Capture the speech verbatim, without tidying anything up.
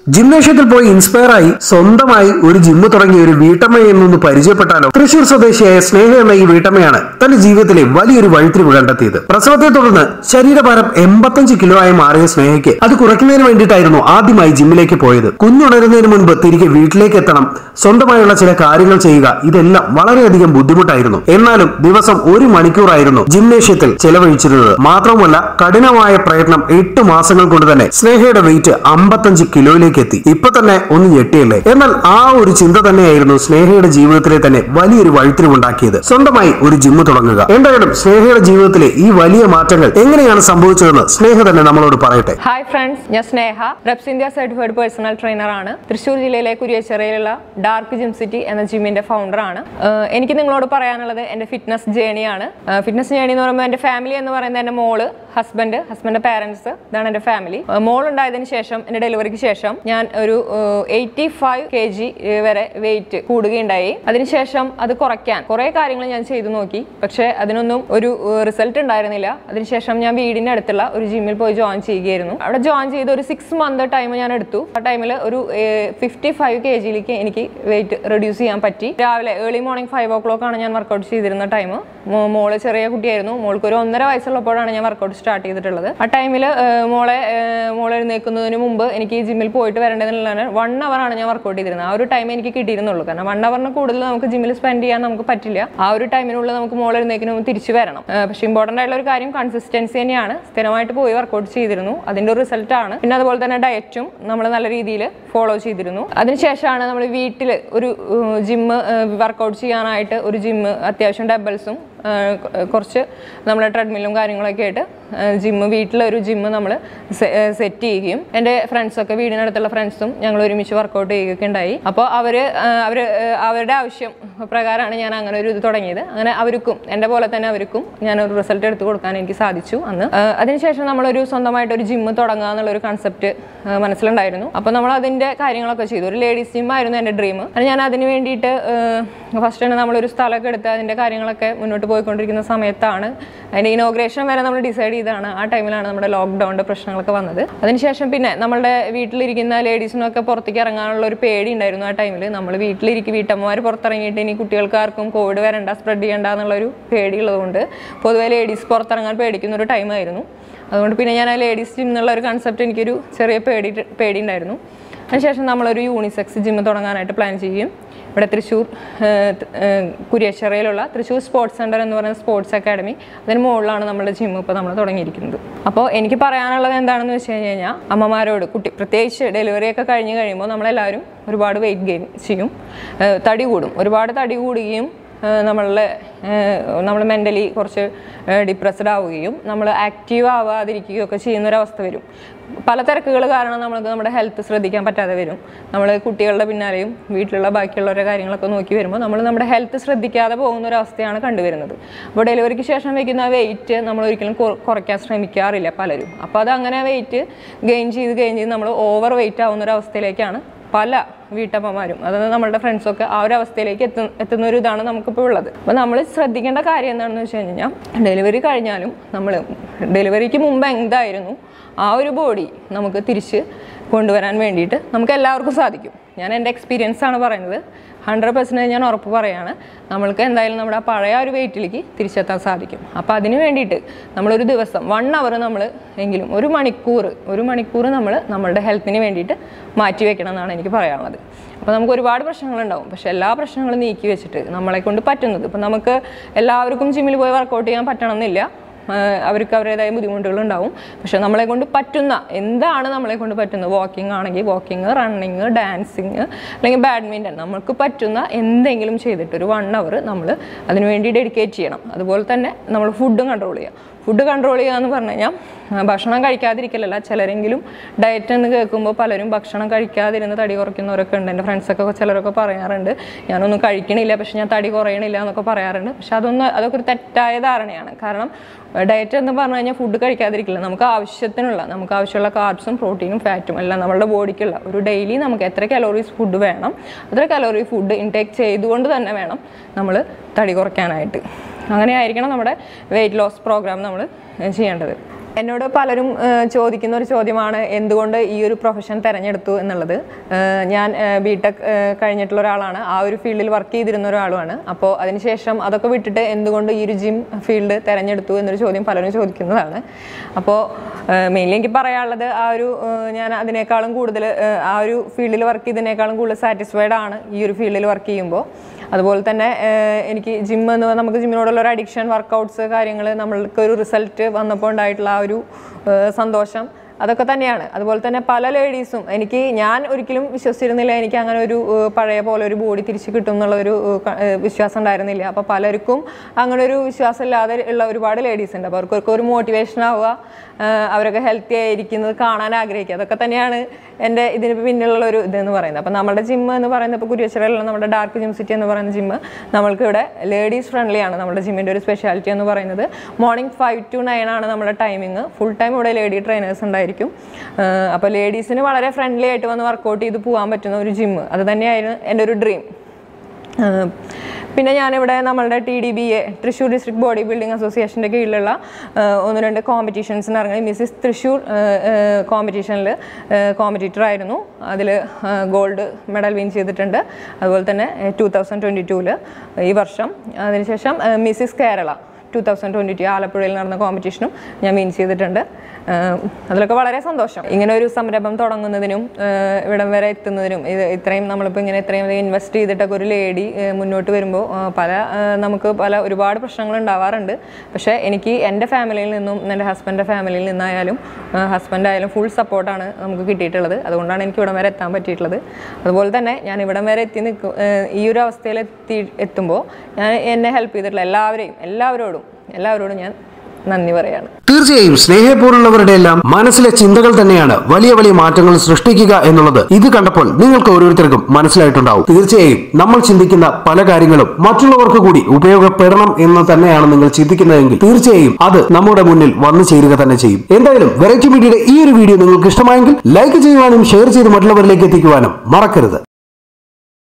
ജിംനേഷ്യത്തിൽ പോയി ഇൻസ്പയർ ആയി സ്വന്തമായി ഒരു ജിമ്മ് തുടങ്ങിയ ഒരു വീട്ടമ്മയെ എന്നൊന്ന് പരിചയപ്പെട്ടാലോ? തൃശൂർ സ്വദേശിയായ സ്നേഹ എന്ന ഈ വീട്ടമ്മയാണ് തന്റെ ജീവിതത്തിലെ വലിയൊരു വഴിത്തിരിവ് കണ്ടെത്തിയത്. പ്രസവത്തെ തുടർന്ന് ശരീരഭാരം എൺപത്തഞ്ച് കിലോ ആയി മാറിയ സ്നേഹയ്ക്ക് അത് കുറയ്ക്കുന്നതിന് വേണ്ടിയിട്ടായിരുന്നു ആദ്യമായി ജിമ്മിലേക്ക് പോയത്. കുഞ്ഞുണരുന്നതിന് മുൻപ് തിരികെ വീട്ടിലേക്ക് എത്തണം, സ്വന്തമായുള്ള ചില കാര്യങ്ങൾ ചെയ്യുക, ഇതെല്ലാം വളരെയധികം ബുദ്ധിമുട്ടായിരുന്നു. എന്നാലും ദിവസം ഒരു മണിക്കൂറായിരുന്നു ജിംനേഷ്യത്തിൽ ചെലവഴിച്ചിരുന്നത്. മാത്രമല്ല കഠിനമായ പ്രയത്നം എട്ട് മാസങ്ങൾ കൊണ്ട് തന്നെ സ്നേഹയുടെ വെയിറ്റ് അമ്പത്തഞ്ച് കിലോയിലേക്ക് എത്തി. ഇപ്പൊ തന്നെ ഒന്ന് ഞെട്ടിയല്ലേ? എന്നാൽ ആ ഒരു ചിന്ത തന്നെയായിരുന്നു സ്നേഹയുടെ ജീവിതത്തിലെ തന്നെ വലിയൊരു വഴിത്തിരിവുണ്ടാക്കിയത്, സ്വന്തമായി ഒരു ജിമ്മ് തുടങ്ങുക. എന്തായാലും സ്നേഹയുടെ ജീവിതത്തിലെ ഈ വലിയ മാറ്റങ്ങൾ എങ്ങനെയാണ് സംഭവിച്ചതെന്ന് സ്നേഹ തന്നെ നമ്മളോട് പറയട്ടെ. ഹായ് ഫ്രണ്ട്സ്, ഞാൻ Sneha, REPs India certified personal trainer ആണ്. തൃശ്ശൂർ ജില്ലയിലെ കുരിയച്ചിറയിലുള്ള ഡാർക്ക് ജിം സിറ്റി എന്ന ജിമ്മിന്റെ ഫൗണ്ടർ ആണ്. എനിക്ക് നിങ്ങളോട് പറയാനുള്ളത് എന്റെ ഫിറ്റ്നസ് ജേണിയാണ്. ഫിറ്റ്നസ് ജേണി എന്ന് പറയുമ്പോൾ എന്റെ ഫാമിലി എന്ന് പറയുന്നത് എന്റെ മോള്, ഹസ്ബൻഡ്, ഹസ്ബൻഡിന്റെ പാരന്റ്സ്, ഇതാണ് എന്റെ ഫാമിലി. മോൾ ഉണ്ടായതിനു ശേഷം, എന്റെ ഡെലിവറിക്ക് ശേഷം ഞാൻ ഒരു എയ്റ്റി ഫൈവ് കെ ജി വരെ വെയിറ്റ് കൂടുകയുണ്ടായി. അതിനുശേഷം അത് കുറയ്ക്കാൻ കുറെ കാര്യങ്ങൾ ഞാൻ ചെയ്തു നോക്കി, പക്ഷെ അതിനൊന്നും ഒരു റിസൾട്ട് ഉണ്ടായിരുന്നില്ല. അതിനുശേഷം ഞാൻ വീടിന്റെ അടുത്തുള്ള ഒരു ജിമ്മിൽ പോയി ജോയിൻ ചെയ്യുകയായിരുന്നു. അവിടെ ജോയിൻ ചെയ്ത് ഒരു സിക്സ് മന്ത് ടൈം ഞാൻ എടുത്തു. ആ ടൈമിൽ ഒരു ഫിഫ്റ്റി ഫൈവ് കെ ജിയിലേക്ക് എനിക്ക് വെയിറ്റ് റെഡ്യൂസ് ചെയ്യാൻ പറ്റി. രാവിലെ early morning five o'clock ആണ് ഞാൻ വർക്കൗട്ട് ചെയ്തിരുന്ന ടൈം. മോള് ചെറിയ കുട്ടിയായിരുന്നു. മോൾക്ക് ഒരു ഒന്നര വയസ്സുള്ളപ്പോഴാണ് ഞാൻ വർക്കൗട്ട് സ്റ്റാർട്ട് ചെയ്തിട്ടുള്ളത്. ആ ടൈമിൽ മോളെ മോളെ എഴുന്നേൽക്കുന്നതിന് മുമ്പ് എനിക്ക് ഈ ജിമ്മിൽ പോയിട്ട് വരേണ്ടതെന്നുള്ളതാണ്. വൺ അവർ ആണ് ഞാൻ വർക്കൗട്ട് ചെയ്തിരുന്നത്. ആ ഒരു ടൈം എനിക്ക് കിട്ടിയിരുന്നുള്ളൂ. കാരണം വൺ അവറിന് കൂടുതൽ നമുക്ക് ജിമ്മിൽ സ്പെൻഡ് ചെയ്യാൻ നമുക്ക് പറ്റില്ല. ആ ഒരു ടൈമിനുള്ളിൽ നമുക്ക് മോളെ എഴുന്നേൽക്കുന്ന മുമ്പ് തിരിച്ചു വരണം. പക്ഷേ ഇമ്പോർട്ടൻ്റ് ആയിട്ടുള്ള ഒരു കാര്യം കൺസിസ്റ്റൻസി തന്നെയാണ്. സ്ഥിരമായിട്ട് പോയി വർക്കൗട്ട് ചെയ്തിരുന്നു, അതിൻ്റെ ഒരു റിസൾട്ട് ആണ്. പിന്നെ അതുപോലെ തന്നെ ഡയറ്റും നമ്മൾ നല്ല രീതിയിൽ ഫോളോ ചെയ്തിരുന്നു. അതിനുശേഷമാണ് നമ്മൾ വീട്ടിൽ ഒരു ജിമ്മ് വർക്കൗട്ട് ചെയ്യാനായിട്ട് ഒരു ജിമ്മ്, അത്യാവശ്യം ഡബിൾസും കുറച്ച് നമ്മുടെ ട്രെഡ്മില്ലും കാര്യങ്ങളൊക്കെ ആയിട്ട് ജിമ്മ്, വീട്ടിലൊരു ജിമ്മ് നമ്മൾ സെറ്റ് ചെയ്യുകയും എൻ്റെ ഫ്രണ്ട്സൊക്കെ, വീടിനടുത്തുള്ള ഫ്രണ്ട്സും ഞങ്ങൾ ഒരുമിച്ച് വർക്കൗട്ട് ചെയ്യുകയൊക്കെ ഉണ്ടായി. അപ്പോൾ അവർ അവർ അവരുടെ ആവശ്യം പ്രകാരമാണ് ഞാൻ അങ്ങനെ ഒരു ഇത് തുടങ്ങിയത്. അങ്ങനെ അവർക്കും എൻ്റെ പോലെ തന്നെ അവർക്കും ഞാനൊരു റിസൾട്ട് എടുത്ത് കൊടുക്കാൻ എനിക്ക് സാധിച്ചു അന്ന്. അതിനുശേഷം നമ്മളൊരു സ്വന്തമായിട്ട് ഒരു ജിമ്മ് തുടങ്ങുക എന്നുള്ളൊരു കൺസെപ്റ്റ് മനസ്സിലുണ്ടായിരുന്നു. അപ്പോൾ നമ്മൾ അതിൻ്റെ കാര്യങ്ങളൊക്കെ ചെയ്തു. ഒരു ലേഡീസ് ജിമ്മായിരുന്നു എൻ്റെ ഡ്രീം. അത് ഞാൻ അതിന് വേണ്ടിയിട്ട് ഫസ്റ്റ് തന്നെ നമ്മളൊരു സ്ഥലമൊക്കെ എടുത്ത് അതിൻ്റെ കാര്യങ്ങളൊക്കെ മുന്നോട്ട് പോയിക്കൊണ്ടിരിക്കുന്ന സമയത്താണ്, അതിൻ്റെ ഇനോഗ്രേഷൻ വരെ നമ്മൾ ഡിസൈഡ് ചെയ്താണ്. ആ ടൈമിലാണ് നമ്മുടെ ലോക്ക്ഡൗണിൻ്റെ പ്രശ്നങ്ങളൊക്കെ വന്നത്. അതിനുശേഷം പിന്നെ നമ്മളുടെ വീട്ടിലിരിക്കുന്ന ലേഡീസിനൊക്കെ പുറത്തേക്ക് ഇറങ്ങാനുള്ള ഒരു പേടി ഉണ്ടായിരുന്നു. ആ ടൈമിൽ നമ്മൾ വീട്ടിലിരിക്കും, വീട്ടമ്മമാർ പുറത്തിറങ്ങിയിട്ട് ഇനി കുട്ടികൾക്കാർക്കും കോവിഡ് വരണ്ട, സ്പ്രെഡ് ചെയ്യണ്ട എന്നുള്ളൊരു പേടിയുള്ളതുകൊണ്ട് പൊതുവെ ലേഡീസ് പുറത്തിറങ്ങാൻ പേടിക്കുന്ന ഒരു ടൈമായിരുന്നു. അതുകൊണ്ട് പിന്നെ ഞാൻ ആ ലേഡീസ് ജിം എന്നുള്ള ഒരു കൺസെപ്റ്റ് എനിക്കൊരു ചെറിയ പേടി പേടി ഉണ്ടായിരുന്നു. അതിനുശേഷം നമ്മളൊരു യൂണിസെക്സ് ജിമ്മ് തുടങ്ങാനായിട്ട് പ്ലാൻ ചെയ്യും. ഇവിടെ തൃശ്ശൂർ കുരിയച്ചിറയിലുള്ള തൃശ്ശൂർ സ്പോർട്സ് സെൻറ്റർ എന്ന് പറയുന്ന സ്പോർട്സ് അക്കാഡമി, അതിന് മുകളിലാണ് നമ്മുടെ ജിമ്മ് ഇപ്പോൾ നമ്മൾ തുടങ്ങിയിരിക്കുന്നത്. അപ്പോൾ എനിക്ക് പറയാനുള്ളത് എന്താണെന്ന് വെച്ച് കഴിഞ്ഞ് കഴിഞ്ഞാൽ, അമ്മമാരോട്, കുട്ടി പ്രത്യേകിച്ച് ഡെലിവറിയൊക്കെ കഴിഞ്ഞ് കഴിയുമ്പോൾ നമ്മളെല്ലാവരും ഒരുപാട് വെയിറ്റ് ഗെയിൻ ചെയ്യും, തടി കൂടും. ഒരുപാട് തടി കൂടുകയും നമ്മളെ നമ്മൾ മെൻ്റലി കുറച്ച് ഡിപ്രസ്ഡ് ആവുകയും നമ്മൾ ആക്റ്റീവ് ആവാതിരിക്കുകയും ഒക്കെ ചെയ്യുന്നൊരവസ്ഥ വരും. പല തിരക്കുകൾ കാരണം നമ്മൾക്ക് നമ്മുടെ ഹെൽത്ത് ശ്രദ്ധിക്കാൻ പറ്റാതെ വരും. നമ്മൾ കുട്ടികളുടെ പിന്നാലെയും വീട്ടിലുള്ള ബാക്കിയുള്ളവരുടെ കാര്യങ്ങളൊക്കെ നോക്കി വരുമ്പോൾ നമ്മൾ നമ്മുടെ ഹെൽത്ത് ശ്രദ്ധിക്കാതെ പോകുന്ന ഒരു അവസ്ഥയാണ് കണ്ടുവരുന്നത്. അപ്പോൾ ഡെലിവറിക്ക് ശേഷം വയ്ക്കുന്ന വെയിറ്റ് നമ്മൾ ഒരിക്കലും കുറയ്ക്കാൻ ശ്രമിക്കാറില്ല പലരും. അപ്പോൾ അത് അങ്ങനെ വെയിറ്റ് ഗെയിൻ ചെയ്ത് ഗെയിൻ ചെയ്ത് നമ്മൾ ഓവർ വെയിറ്റ് ആവുന്നൊരവസ്ഥയിലേക്കാണ് പല വീട്ടമ്മമാരും, അതായത് നമ്മളുടെ ഫ്രണ്ട്സൊക്കെ ആ ഒരു അവസ്ഥയിലേക്ക് എത്തു എത്തുന്ന ഒരു ഇതാണ് നമുക്കിപ്പോൾ ഉള്ളത്. അപ്പോൾ നമ്മൾ ശ്രദ്ധിക്കേണ്ട കാര്യം എന്താണെന്ന് വെച്ച് കഴിഞ്ഞാൽ, ഡെലിവറി കഴിഞ്ഞാലും നമ്മൾ ഡെലിവറിക്ക് മുമ്പ് എന്തായിരുന്നു ആ ഒരു ബോഡി നമുക്ക് തിരിച്ച് കൊണ്ടുവരാൻ വേണ്ടിയിട്ട് നമുക്ക് എല്ലാവർക്കും സാധിക്കും. ഞാൻ എൻ്റെ എക്സ്പീരിയൻസ് ആണ് പറയുന്നത്. ഹൺഡ്രഡ് പെർസെൻറ്റേജ് ഞാൻ ഉറപ്പ് പറയുകയാണ്, നമ്മൾക്ക് എന്തായാലും നമ്മുടെ ആ പഴയ ഒരു വെയിറ്റിലേക്ക് തിരിച്ചെത്താൻ സാധിക്കും. അപ്പോൾ അതിന് വേണ്ടിയിട്ട് നമ്മളൊരു ദിവസം വൺ അവർ നമ്മൾ എങ്കിലും ഒരു മണിക്കൂർ ഒരു മണിക്കൂർ നമ്മൾ നമ്മളുടെ ഹെൽത്തിന് വേണ്ടിയിട്ട് മാറ്റി വെക്കണം എന്നാണ് എനിക്ക് പറയാനുള്ളത്. അപ്പോൾ നമുക്ക് ഒരുപാട് പ്രശ്നങ്ങളുണ്ടാവും, പക്ഷേ എല്ലാ പ്രശ്നങ്ങളും നീക്കി വെച്ചിട്ട് നമ്മളെ കൊണ്ട് പറ്റുന്നത്, ഇപ്പം നമുക്ക് എല്ലാവർക്കും ജിമ്മിൽ പോയി വർക്കൗട്ട് ചെയ്യാൻ പറ്റണമെന്നില്ല, അവർക്ക് അവരുടേതായ ബുദ്ധിമുട്ടുകളുണ്ടാവും. പക്ഷെ നമ്മളെ കൊണ്ട് പറ്റുന്ന എന്താണ് നമ്മളെ കൊണ്ട് പറ്റുന്നത്, വാക്കിംഗ് ആണെങ്കിൽ വാക്കിംഗ്, റണ്ണിങ്, ഡാൻസിങ്, അല്ലെങ്കിൽ ബാഡ്മിൻ്റൺ, നമുക്ക് പറ്റുന്ന എന്തെങ്കിലും ചെയ്തിട്ട് ഒരു വൺ അവർ നമ്മൾ അതിനു വേണ്ടി ഡെഡിക്കേറ്റ് ചെയ്യണം. അതുപോലെ തന്നെ നമ്മൾ ഫുഡും കൺട്രോൾ ചെയ്യുക. ഫുഡ് കൺട്രോൾ ചെയ്യുക എന്ന് പറഞ്ഞു കഴിഞ്ഞാൽ ഭക്ഷണം കഴിക്കാതിരിക്കലല്ല. ചിലരെങ്കിലും ഡയറ്റ് എന്ന് കേൾക്കുമ്പോൾ പലരും ഭക്ഷണം കഴിക്കാതിരുന്ന് തടി കുറയ്ക്കുന്നവരൊക്കെ ഉണ്ട്. എൻ്റെ ഫ്രണ്ട്സൊക്കെ ചിലരൊക്കെ പറയാറുണ്ട്, ഞാനൊന്നും കഴിക്കണില്ല പക്ഷെ ഞാൻ തടി കുറയണില്ല എന്നൊക്കെ പറയാറുണ്ട്. പക്ഷെ അതൊന്നും അതൊക്കെ ഒരു തെറ്റായ ധാരണയാണ്. കാരണം ഡയറ്റ് എന്ന് പറഞ്ഞു കഴിഞ്ഞാൽ ഫുഡ് കഴിക്കാതിരിക്കില്ല. നമുക്ക് ആവശ്യത്തിനുള്ള നമുക്ക് ആവശ്യമുള്ള കാർബ്സും പ്രോട്ടീനും ഫാറ്റും എല്ലാം നമ്മുടെ ബോഡിക്കുള്ള ഒരു ഡെയിലി നമുക്ക് എത്ര കലോറീസ് ഫുഡ് വേണം, അത്ര കലോറി ഫുഡ് ഇൻടേക്ക് ചെയ്തുകൊണ്ട് തന്നെ വേണം നമ്മൾ തടി കുറയ്ക്കാനായിട്ട്. അങ്ങനെ ആയിരിക്കണം നമ്മുടെ വെയിറ്റ് ലോസ് പ്രോഗ്രാം നമ്മൾ ചെയ്യേണ്ടത്. എന്നോട് പലരും ചോദിക്കുന്ന ഒരു ചോദ്യമാണ് എന്തുകൊണ്ട് ഈ ഒരു പ്രൊഫഷൻ തിരഞ്ഞെടുത്തു എന്നുള്ളത്. ഞാൻ ബി ടെക് കഴിഞ്ഞിട്ടുള്ള ഒരാളാണ്, ആ ഒരു ഫീൽഡിൽ വർക്ക് ചെയ്തിരുന്ന ഒരാളുമാണ്. അപ്പോൾ അതിനുശേഷം അതൊക്കെ വിട്ടിട്ട് എന്തുകൊണ്ട് ഈ ഒരു ജിം ഫീൽഡ് തിരഞ്ഞെടുത്തു എന്നൊരു ചോദ്യം പലരും ചോദിക്കുന്നതാണ്. അപ്പോൾ മെയിൻലി എനിക്ക് പറയാനുള്ളത് ആ ഒരു ഞാൻ അതിനേക്കാളും കൂടുതൽ ആ ഒരു ഫീൽഡിൽ വർക്ക് ചെയ്തതിനേക്കാളും കൂടുതൽ സാറ്റിസ്ഫൈഡ് ആണ് ഈ ഒരു ഫീൽഡിൽ വർക്ക് ചെയ്യുമ്പോൾ. അതുപോലെ തന്നെ എനിക്ക് ജിം എന്ന് നമുക്ക് ജിമ്മിനോടുള്ള ഒരു അഡിക്ഷൻ, വർക്കൗട്ട്സ് കാര്യങ്ങൾ നമ്മൾക്ക് ഒരു റിസൾട്ട് വന്നപ്പോൾ ഉണ്ടായിട്ടുള്ള ആ ഒരു സന്തോഷം അതൊക്കെ തന്നെയാണ്. അതുപോലെ തന്നെ പല ലേഡീസും എനിക്ക് ഞാൻ ഒരിക്കലും വിശ്വസിച്ചിരുന്നില്ല എനിക്ക് അങ്ങനെ ഒരു പഴയ പോലെ ഒരു ബോഡി തിരിച്ച് കിട്ടും എന്നുള്ളൊരു വിശ്വാസം ഉണ്ടായിരുന്നില്ല. അപ്പോൾ പലർക്കും അങ്ങനെ ഒരു വിശ്വാസം ഇല്ലാതെ ഉള്ള ഒരുപാട് ലേഡീസ് ഉണ്ട്. അപ്പോൾ അവർക്കൊക്കെ ഒരു മോട്ടിവേഷൻ ആവുക, അവരൊക്കെ ഹെൽത്തി ആയിരിക്കുന്നത് കാണാൻ ആഗ്രഹിക്കുക, അതൊക്കെ തന്നെയാണ് എൻ്റെ ഇതിന് പിന്നിലുള്ള ഒരു ഇതെന്ന് പറയുന്നത്. അപ്പോൾ നമ്മുടെ ജിം എന്ന് പറയുന്നത് ഇപ്പോൾ കുരിയച്ചിറയിലുള്ള നമ്മുടെ ഡാർക്ക് ജിം സിറ്റി എന്ന് പറയുന്ന ജിം നമ്മൾക്ക് ഇവിടെ ലേഡീസ് ഫ്രണ്ട്ലി ആണ്. നമ്മുടെ ജിമ്മിൻ്റെ ഒരു സ്പെഷ്യാലിറ്റി എന്ന് പറയുന്നത് മോർണിംഗ് ഫൈവ് ടു നയൻ ആണ് നമ്മുടെ ടൈമിങ്. ഫുൾ ടൈം ഇവിടെ ലേഡി ട്രെയിനേഴ്സ് ഉണ്ടായിരിക്കും. അപ്പോൾ ലേഡീസിന് വളരെ ഫ്രണ്ട്ലി ആയിട്ട് വന്ന് വർക്കൗട്ട് ചെയ്ത് പോകാൻ പറ്റുന്ന ഒരു ജിം, അത് തന്നെയായിരുന്നു എൻ്റെ ഒരു ഡ്രീം. പിന്നെ ഞാനിവിടെ നമ്മളുടെ T D B A Thrissur district body building അസോസിയേഷൻ്റെ കീഴിലുള്ള ഒന്ന് രണ്ട് കോമ്പറ്റീഷൻസിന് ഇറങ്ങി മിസ്സിസ് തൃശ്ശൂർ കോമ്പറ്റീഷനിൽ കോമ്പറ്റീറ്റർ ആയിരുന്നു. അതിൽ ഗോൾഡ് മെഡൽ വിൻ ചെയ്തിട്ടുണ്ട്. അതുപോലെ തന്നെ ടു തൗസൻഡ് ട്വൻറ്റി ടൂവിൽ ഈ വർഷം, അതിനുശേഷം Mrs Kerala two thousand twenty two ആലപ്പുഴയിൽ നടന്ന കോമ്പറ്റീഷനും ഞാൻ വിൻ ചെയ്തിട്ടുണ്ട്. അതിലൊക്കെ വളരെ സന്തോഷം. ഇങ്ങനെ ഒരു സംരംഭം തുടങ്ങുന്നതിനും ഇവിടം വരെ എത്തുന്നതിനും ഇത് ഇത്രയും നമ്മളിപ്പോൾ ഇങ്ങനെ ഇത്രയും ഇൻവെസ്റ്റ് ചെയ്തിട്ടൊക്കെ ഒരു ലേഡി മുന്നോട്ട് വരുമ്പോൾ പല നമുക്ക് പല ഒരുപാട് പ്രശ്നങ്ങൾ ഉണ്ടാവാറുണ്ട്. പക്ഷേ എനിക്ക് എൻ്റെ ഫാമിലിയിൽ നിന്നും എൻ്റെ ഹസ്ബൻഡിൻ്റെ ഫാമിലിയിൽ നിന്നായാലും ഹസ്ബൻഡായാലും ഫുൾ സപ്പോർട്ടാണ് നമുക്ക് കിട്ടിയിട്ടുള്ളത്. അതുകൊണ്ടാണ് എനിക്ക് ഇവിടം വരെ എത്താൻ പറ്റിയിട്ടുള്ളത്. അതുപോലെ തന്നെ ഞാൻ ഇവിടം വരെ എത്തി നിൽക്കും ഈ ഒരു അവസ്ഥയിൽ എത്തി എത്തുമ്പോൾ ഞാൻ എന്നെ ഹെൽപ്പ് ചെയ്തിട്ടുള്ള എല്ലാവരെയും എല്ലാവരോടും എല്ലാവരോടും ഞാൻ നന്ദി പറയാണ്. തീർച്ചയായും സ്നേഹപൂർവ്വമുള്ളവരുടെ എല്ലാം മനസ്സിലെ ചിന്തകൾ തന്നെയാണ് വലിയ വലിയ മാറ്റങ്ങൾ സൃഷ്ടിക്കുക എന്നുള്ളത് ഇത് കണ്ടപ്പോൾ നിങ്ങൾക്ക് ഓരോരുത്തർക്കും മനസ്സിലായിട്ടുണ്ടാവും. തീർച്ചയായും നമ്മൾ ചിന്തിക്കുന്ന പല കാര്യങ്ങളും മറ്റുള്ളവർക്ക് കൂടി ഉപയോഗപ്പെടണം എന്ന് തന്നെയാണ് നിങ്ങൾ ചിന്തിക്കുന്നതെങ്കിൽ തീർച്ചയായും അത് നമ്മുടെ മുന്നിൽ വന്നു ചേരുക തന്നെ ചെയ്യും. എന്തായാലും വെറൈറ്റി മീഡിയയുടെ ഈ ഒരു വീഡിയോ നിങ്ങൾക്ക് ഇഷ്ടമായെങ്കിൽ ലൈക്ക് ചെയ്യുവാനും ഷെയർ ചെയ്ത് മറ്റുള്ളവരിലേക്ക് എത്തിക്കുവാനും മറക്കരുത്.